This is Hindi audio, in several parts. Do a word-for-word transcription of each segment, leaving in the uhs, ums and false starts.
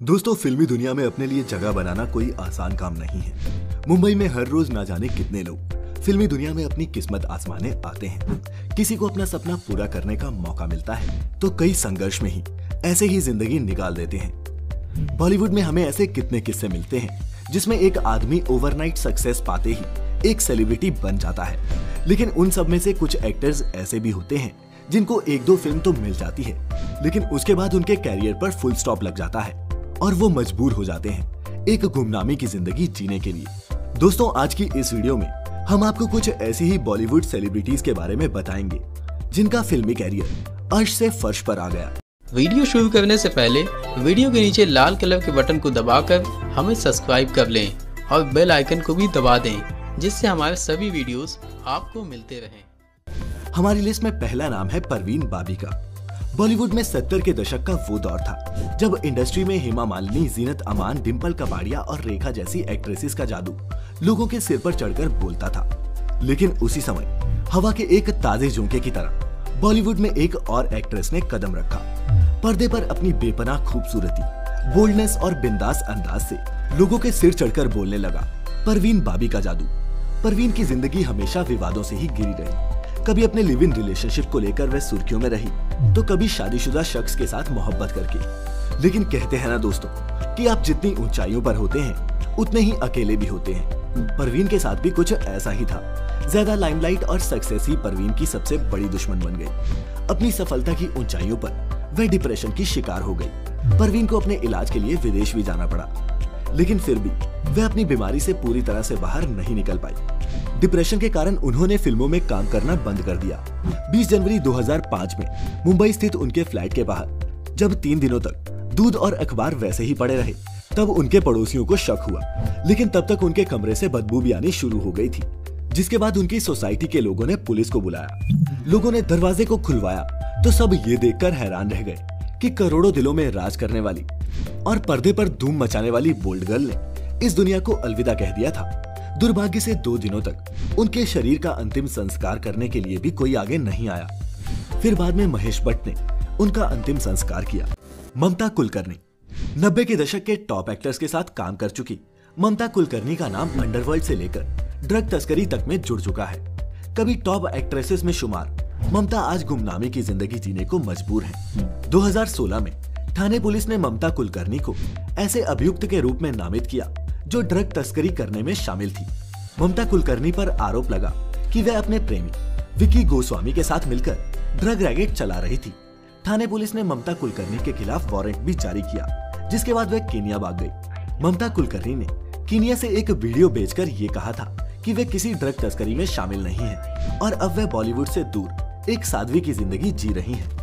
दोस्तों, फिल्मी दुनिया में अपने लिए जगह बनाना कोई आसान काम नहीं है। मुंबई में हर रोज ना जाने कितने लोग फिल्मी दुनिया में अपनी किस्मत आजमाने आते हैं। किसी को अपना सपना पूरा करने का मौका मिलता है तो कई संघर्ष में ही ऐसे ही जिंदगी निकाल देते हैं। बॉलीवुड में हमें ऐसे कितने किस्से मिलते हैं जिसमें एक आदमी ओवरनाइट सक्सेस पाते ही एक सेलिब्रिटी बन जाता है। लेकिन उन सब में से कुछ एक्टर्स ऐसे भी होते हैं जिनको एक दो फिल्म तो मिल जाती है, लेकिन उसके बाद उनके कैरियर पर फुल स्टॉप लग जाता है और वो मजबूर हो जाते हैं एक गुमनामी की जिंदगी जीने के लिए। दोस्तों, आज की इस वीडियो में हम आपको कुछ ऐसी ही बॉलीवुड सेलिब्रिटीज के बारे में बताएंगे जिनका फिल्मी कैरियर अर्श से फर्श पर आ गया। वीडियो शुरू करने से पहले वीडियो के नीचे लाल कलर के बटन को दबाकर हमें सब्सक्राइब कर लें और बेल आइकन को भी दबा दें, जिससे हमारे सभी वीडियोस आपको मिलते रहें। हमारी लिस्ट में पहला नाम है परवीन बाबी का। बॉलीवुड में सत्तर के दशक का वो दौर था जब इंडस्ट्री में हेमा मालिनी, जीनत अमान, डिम्पल कपाड़िया और रेखा जैसी एक्ट्रेसेस का जादू लोगों के सिर पर चढ़कर बोलता था। लेकिन उसी समय हवा के एक ताजे झोंके की तरह बॉलीवुड में एक और एक्ट्रेस ने कदम रखा। पर्दे पर अपनी बेपनाह खूबसूरती, बोल्डनेस और बिंदास अंदाज से लोगों के सिर चढ़कर बोलने लगा परवीन बाबी का जादू। परवीन की जिंदगी हमेशा विवादों से ही घिरी रही। कभी अपने लिव इन रिलेशनशिप को लेकर वह सुर्खियों में रही तो कभी शादीशुदा शख्स के साथ मोहब्बत करके। लेकिन कहते हैं ना दोस्तों कि आप जितनी ऊंचाइयों पर होते हैं उतने ही अकेले भी होते हैं। परवीन के साथ भी कुछ ऐसा ही था। ज्यादा लाइमलाइट और सक्सेस ही परवीन की सबसे बड़ी दुश्मन बन गई। अपनी सफलता की ऊंचाइयों पर वह डिप्रेशन की शिकार हो गई। परवीन को अपने इलाज के लिए विदेश भी जाना पड़ा, लेकिन फिर भी वह अपनी बीमारी से पूरी तरह से बाहर नहीं निकल पाई। डिप्रेशन के कारण उन्होंने फिल्मों में काम करना बंद कर दिया। बीस जनवरी दो हज़ार पाँच में मुंबई स्थित उनके फ्लैट के बाहर जब तीन दिनों तक दूध और अखबार वैसे ही पड़े रहे तब उनके पड़ोसियों को शक हुआ, लेकिन तब तक उनके कमरे से बदबू भी आनी शुरू हो गई थी। जिसके बाद उनकी सोसाइटी के लोगों ने पुलिस को बुलाया। लोगों ने दरवाजे को खुलवाया तो सब ये देखकर हैरान रह गए कि करोड़ों दिलों में राज करने वाली और पर्दे पर धूम मचाने वाली बोल्ड गर्ल ने इस दुनिया को अलविदा कह दिया था। दुर्भाग्य से दो दिनों तक उनके शरीर का अंतिम संस्कार करने के लिए भी कोई आगे नहीं आया। फिर बाद में महेश भट्ट ने उनका अंतिम संस्कार किया। ममता कुलकर्णी नब्बे के दशक के टॉप एक्टर्स के साथ काम कर चुकी ममता कुलकर्णी का नाम अंडरवर्ल्ड से लेकर ड्रग तस्करी तक में जुड़ चुका है। कभी टॉप एक्ट्रेसेस में शुमार ममता आज गुमनामी की जिंदगी जीने को मजबूर है। दो हज़ार सोलह में थाने पुलिस ने ममता कुलकर्णी को ऐसे अभियुक्त के रूप में नामित किया जो ड्रग तस्करी करने में शामिल थी। ममता कुलकर्णी पर आरोप लगा कि वह अपने प्रेमी विकी गोस्वामी के साथ मिलकर ड्रग रैकेट चला रही थी। थाने पुलिस ने ममता कुलकर्णी के खिलाफ वारंट भी जारी किया, जिसके बाद वह केन्या भाग गई। ममता कुलकर्णी ने केन्या से एक वीडियो भेजकर ये कहा था कि वे किसी ड्रग तस्करी में शामिल नहीं है और अब वह बॉलीवुड से दूर एक साध्वी की जिंदगी जी रही है।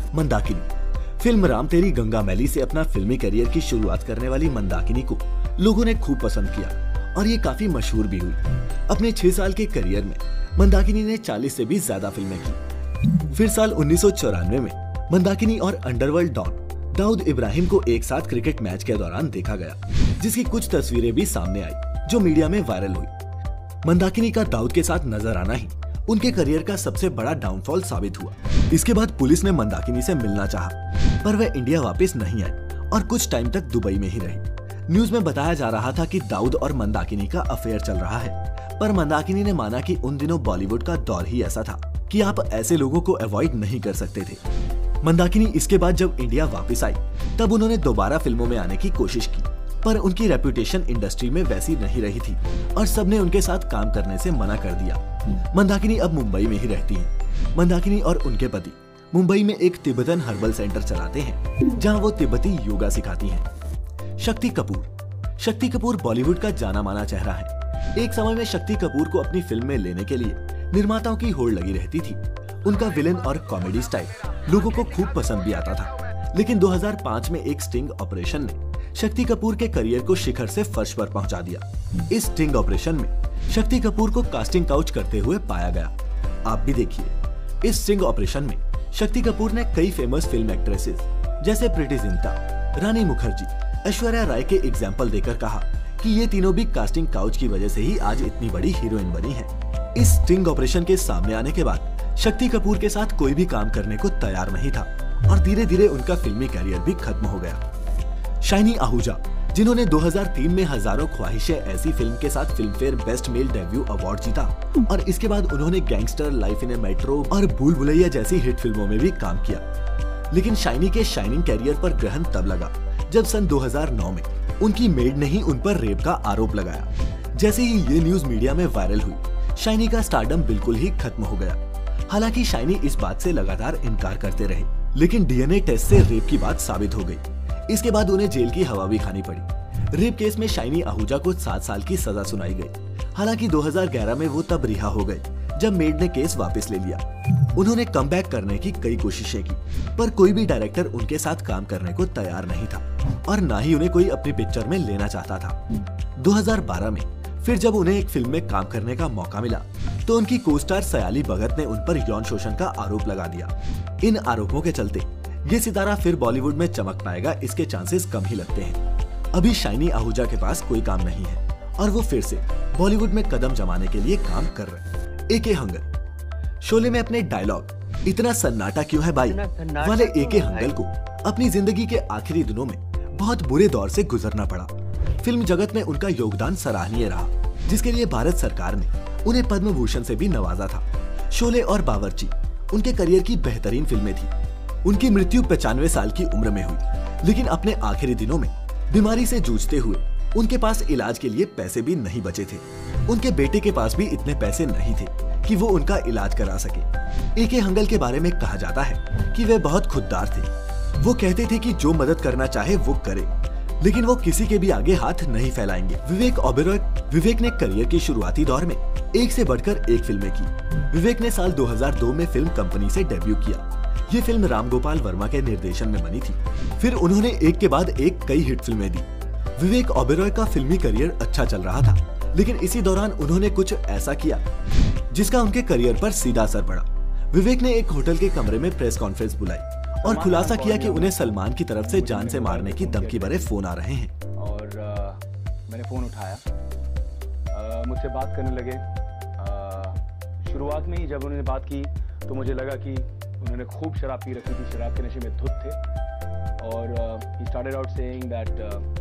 मंदाकिनी फिल्म राम तेरी गंगा मैली से अपना फिल्मी करियर की शुरुआत करने वाली मंदाकिनी को लोगों ने खूब पसंद किया और ये काफी मशहूर भी हुई। अपने छह साल के करियर में मंदाकिनी ने चालीस से भी ज्यादा फिल्में की। फिर साल उन्नीस सौ चौरानवे में मंदाकिनी और अंडरवर्ल्ड डॉन दाऊद इब्राहिम को एक साथ क्रिकेट मैच के दौरान देखा गया, जिसकी कुछ तस्वीरें भी सामने आई जो मीडिया में वायरल हुई। मंदाकिनी का दाऊद के साथ नजर आना ही उनके करियर का सबसे बड़ा डाउनफॉल साबित हुआ। इसके बाद पुलिस ने मंदाकिनी से मिलना चाहा, पर वह इंडिया वापस नहीं आई और कुछ टाइम तक दुबई में ही रही। न्यूज में बताया जा रहा था कि दाऊद और मंदाकिनी का अफेयर चल रहा है, पर मंदाकिनी ने माना कि उन दिनों बॉलीवुड का दौर ही ऐसा था कि आप ऐसे लोगों को अवॉइड नहीं कर सकते थे। मंदाकिनी इसके बाद जब इंडिया वापस आई तब उन्होंने दोबारा फिल्मों में आने की कोशिश की, पर उनकी रेपुटेशन इंडस्ट्री में वैसी नहीं रही थी और सबने उनके साथ काम करने से मना कर दिया। मंदाकिनी अब मुंबई में ही रहती हैं। मंदाकिनी और उनके पति मुंबई में एक तिब्बतन हर्बल सेंटर चलाते हैं, जहां वो तिब्बती योगा सिखाती हैं। शक्ति कपूर शक्ति कपूर बॉलीवुड का जाना माना चेहरा है। एक समय में शक्ति कपूर को अपनी फिल्म में लेने के लिए निर्माताओं की होड़ लगी रहती थी। उनका विलेन और कॉमेडी स्टाइल लोगों को खूब पसंद भी आता था, लेकिन दो हज़ार पाँच में एक स्टिंग ऑपरेशन ने शक्ति कपूर के करियर को शिखर से फर्श पर पहुंचा दिया। इस स्टिंग ऑपरेशन में शक्ति कपूर को कास्टिंग काउच करते हुए पाया गया। आप भी देखिए। इस स्टिंग ऑपरेशन में शक्ति कपूर ने कई फेमस फिल्म एक्ट्रेसेस जैसे प्रीति जिंटा, रानी मुखर्जी, ऐश्वर्या राय के एग्जाम्पल देकर कहा कि ये तीनों भी कास्टिंग काउच की वजह से ही आज इतनी बड़ी हीरोइन बनी है। इस स्टिंग ऑपरेशन के सामने आने के बाद शक्ति कपूर के साथ कोई भी काम करने को तैयार नहीं था और धीरे धीरे उनका फिल्मी करियर भी खत्म हो गया। शाइनी आहूजा, जिन्होंने दो हज़ार तीन में हजारों ख्वाहिशें ऐसी फिल्म के साथ Filmfare best male debut award जीता और इसके बाद उन्होंने Gangster, Life in a Metro और भूल भुलैया जैसी हिट फिल्मों में भी काम किया। लेकिन शाइनी के शाइनिंग कैरियर पर ग्रहण तब लगा जब सन दो हज़ार नौ में उनकी मेड ने ही उन पर रेप का आरोप लगाया। जैसे ही ये न्यूज मीडिया में वायरल हुई, शाइनी का स्टारडम बिल्कुल ही खत्म हो गया। हालांकि शाइनी इस बात से लगातार इनकार करते रहे, लेकिन डीएनए टेस्ट से रेप की बात साबित हो गई। इसके बाद उन्हें जेल की हवा भी खानी पड़ी। रेप केस में शाइनी आहूजा को सात साल की सजा सुनाई गई। हालांकि दो हज़ार ग्यारह में वो तब रिहा हो गए जब मेड ने केस वापस ले लिया। उन्होंने कमबैक करने की कई कोशिशें की, पर कोई भी डायरेक्टर उनके साथ काम करने को तैयार नहीं था और न ही उन्हें कोई अपनी पिक्चर में लेना चाहता था। दो हज़ार बारह में फिर जब उन्हें एक फिल्म में काम करने का मौका मिला तो उनकी को-स्टार सयाली भगत ने उन पर यौन शोषण का आरोप लगा दिया। इन आरोपों के चलते ये सितारा फिर बॉलीवुड में चमक पाएगा, इसके चांसेस कम ही लगते हैं। अभी शाइनी आहूजा के पास कोई काम नहीं है और वो फिर से बॉलीवुड में कदम जमाने के लिए काम कर रहे हैं। ए के हंगल शोले में अपने डायलॉग "इतना सन्नाटा क्यों है भाई" वाले ए के हंगल को अपनी जिंदगी के आखिरी दिनों में बहुत बुरे दौर से गुजरना पड़ा। फिल्म जगत में उनका योगदान सराहनीय रहा, जिसके लिए भारत सरकार ने उन्हें पद्म भूषण से भी नवाजा था। शोले और बावर्ची उनके करियर की बेहतरीन फिल्में थी। उनकी मृत्यु पचानवे साल की उम्र में हुई, लेकिन अपने आखिरी दिनों में बीमारी से जूझते हुए उनके पास इलाज के लिए पैसे भी नहीं बचे थे। उनके बेटे के पास भी इतने पैसे नहीं थे कि वो उनका इलाज करा सके। ए के हंगल के बारे में कहा जाता है कि वे बहुत खुददार थे। वो कहते थे कि जो मदद करना चाहे वो करे, लेकिन वो किसी के भी आगे हाथ नहीं फैलाएंगे। विवेक ओबेरॉय विवेक ने करियर के शुरुआती दौर में एक से बढ़कर एक फिल्में की। विवेक ने साल दो हज़ार दो में फिल्म कंपनी से डेब्यू किया। ये फिल्म राम गोपाल वर्मा के निर्देशन में बनी थी। फिर उन्होंने एक के बाद एक कई हिट फिल्में दी। विवेक ओबेरॉय का फिल्मी करियर अच्छा चल रहा था, लेकिन इसी दौरान उन्होंने कुछ ऐसा किया जिसका उनके करियर पर सीधा असर पड़ा। विवेक ने एक होटल के कमरे में प्रेस कॉन्फ्रेंस बुलाई और खुलासा किया कि उन्हें सलमान की तरफ से जान से मारने की धमकी भरे फोन आ रहे हैं। और आ, मैंने फोन उठाया, आ, मुझसे बात करने लगे। आ, शुरुआत में ही जब उन्होंने बात की तो मुझे लगा कि उन्होंने खूब शराब पी रखी थी, शराब के नशे में धुत थे। और he started out saying that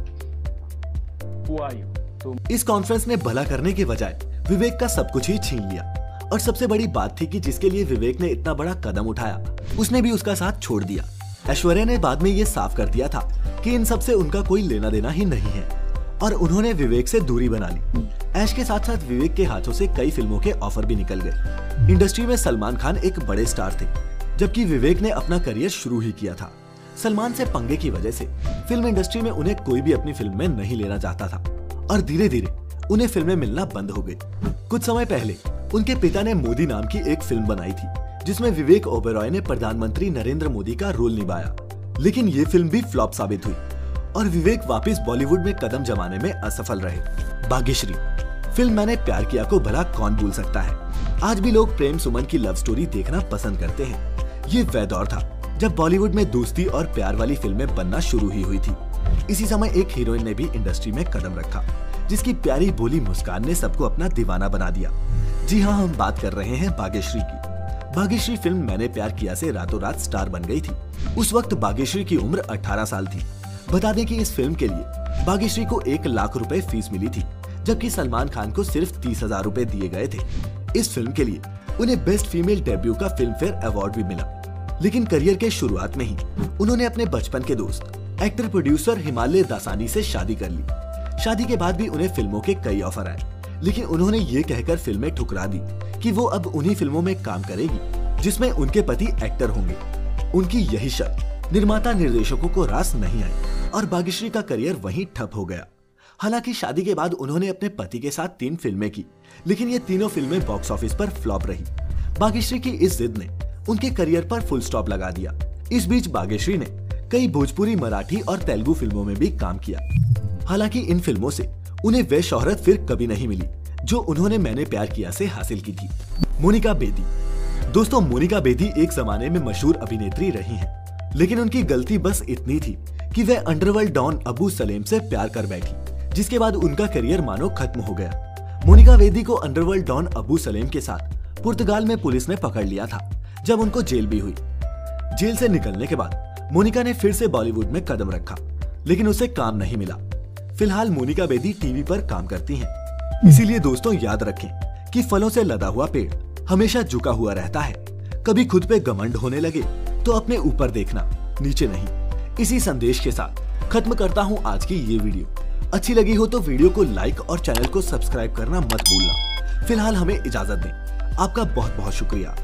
who are you. तो इस कॉन्फ्रेंस ने भला करने के बजाय विवेक का सब कुछ ही छीन लिया। और सबसे बड़ी बात थी कि जिसके लिए विवेक ने इतना बड़ा कदम उठाया, उसने भी उसका साथ छोड़ दिया। ऐश्वर्या ने बाद में ये साफ कर दिया था कि इन सब से उनका कोई लेना देना ही नहीं है और उन्होंने विवेक से दूरी बना ली। ऐश के साथ साथ विवेक के हाथों से कई फिल्मों के ऑफर भी निकल गए। इंडस्ट्री में सलमान खान एक बड़े स्टार थे, जबकि विवेक ने अपना करियर शुरू ही किया था। सलमान से पंगे की वजह से फिल्म इंडस्ट्री में उन्हें कोई भी अपनी फिल्म में नहीं लेना चाहता था और धीरे धीरे उन्हें फिल्में मिलना बंद हो गई। कुछ समय पहले उनके पिता ने मोदी नाम की एक फिल्म बनाई थी, जिसमें विवेक ओबेरॉय ने प्रधानमंत्री नरेंद्र मोदी का रोल निभाया, लेकिन ये फिल्म भी फ्लॉप साबित हुई और विवेक वापस बॉलीवुड में कदम जमाने में असफल रहे। भाग्यश्री फिल्म मैंने प्यार किया को भला कौन भूल सकता है। आज भी लोग प्रेम सुमन की लव स्टोरी देखना पसंद करते हैं। ये वह दौर था जब बॉलीवुड में दोस्ती और प्यार वाली फिल्में बनना शुरू ही हुई थी। इसी समय एक हीरोइन ने भी इंडस्ट्री में कदम रखा, जिसकी प्यारी बोली मुस्कान ने सबको अपना दीवाना बना दिया। जी हाँ, हम बात कर रहे हैं भाग्यश्री की। भाग्यश्री फिल्म मैंने प्यार किया से रातों रात स्टार बन गई थी। उस वक्त भाग्यश्री की उम्र अठारह साल थी। बता दें कि इस फिल्म के लिए भाग्यश्री को एक लाख रुपए फीस मिली थी, जबकि सलमान खान को सिर्फ तीस हजार रूपए दिए गए थे। इस फिल्म के लिए उन्हें बेस्ट फीमेल डेब्यू का फिल्म फेयर अवार्ड भी मिला। लेकिन करियर के शुरुआत में ही उन्होंने अपने बचपन के दोस्त एक्टर प्रोड्यूसर हिमालय दासानी से शादी कर ली। शादी के बाद भी उन्हें फिल्मों के कई ऑफर आए, लेकिन उन्होंने ये कहकर फिल्में ठुकरा दी कि वो अब उन्हीं फिल्मों में काम करेगी जिसमें उनके पति एक्टर होंगे। उनकी यही शर्त निर्माता निर्देशकों को रास नहीं आई और भाग्यश्री का करियर वहीं ठप हो गया। हालांकि शादी के बाद उन्होंने अपने पति के साथ तीन फिल्में की, लेकिन ये तीनों फिल्में बॉक्स ऑफिस पर फ्लॉप रही। भाग्यश्री की इस जिद ने उनके करियर पर फुल स्टॉप लगा दिया। इस बीच भाग्यश्री ने कई भोजपुरी, मराठी और तेलुगु फिल्मों में भी काम किया। हालांकि इन फिल्मों से उन्हें वह शोहरत फिर कभी नहीं मिली जो उन्होंने मैंने प्यार किया से हासिल की थी। मोनिका बेदी दोस्तों, मोनिका बेदी एक जमाने में मशहूर अभिनेत्री रही हैं, लेकिन उनकी गलती बस इतनी थी कि वह अंडरवर्ल्ड डॉन अबू सलेम से प्यार कर बैठी, जिसके बाद उनका करियर मानो खत्म हो गया। मोनिका बेदी को अंडरवर्ल्ड डॉन अबू सलेम के साथ पुर्तगाल में पुलिस ने पकड़ लिया था, जब उनको जेल भी हुई। जेल से निकलने के बाद मोनिका ने फिर से बॉलीवुड में कदम रखा। लेकिन उसे काम नहीं मिला। फिलहाल मोनिका बेदी टीवी पर काम करती हैं। इसीलिए दोस्तों याद रखें कि फलों से लदा हुआ पेड़ हमेशा झुका हुआ रहता है। कभी खुद पे घमंड होने लगे तो अपने ऊपर देखना, नीचे नहीं। इसी संदेश के साथ खत्म करता हूँ आज की ये वीडियो। अच्छी लगी हो तो वीडियो को लाइक और चैनल को सब्सक्राइब करना मत भूलना। फिलहाल हमें इजाजत दें। आपका बहुत बहुत शुक्रिया।